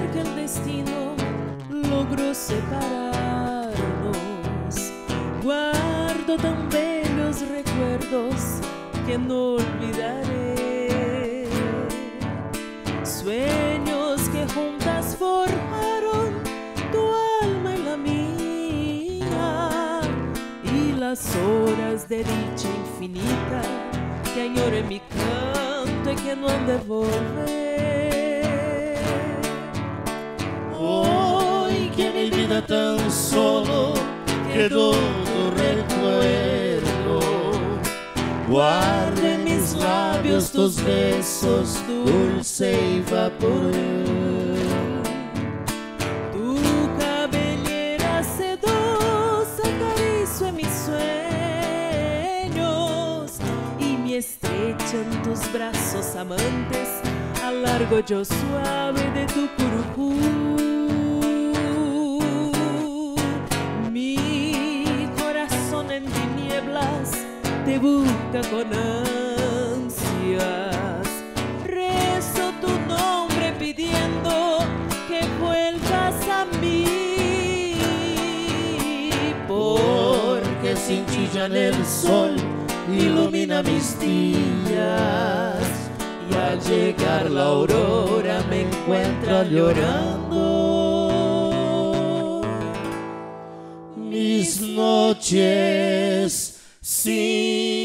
que el destino logró separarnos. Guardo tan bellos recuerdos que no olvidaré, sueños que juntas forjaron tu alma y la mía, y las horas de dicha infinita que añoro en mi canto y que no han de volver. Hoy que mi vida tan solo quedó tu recuerdo, guardo en mis labios tus besos, dulce y vapor. Tu cabellera sedosa acaricio en mis sueños, y me estrecha en tus brazos amantes, alargo yo suave de tu curupú. Mi corazón en tinieblas te busca con ansias, rezo tu nombre pidiendo que vuelvas a mí, porque sin ti ya el sol ilumina mis días, y al llegar la aurora me encuentra llorando. Mis noches sin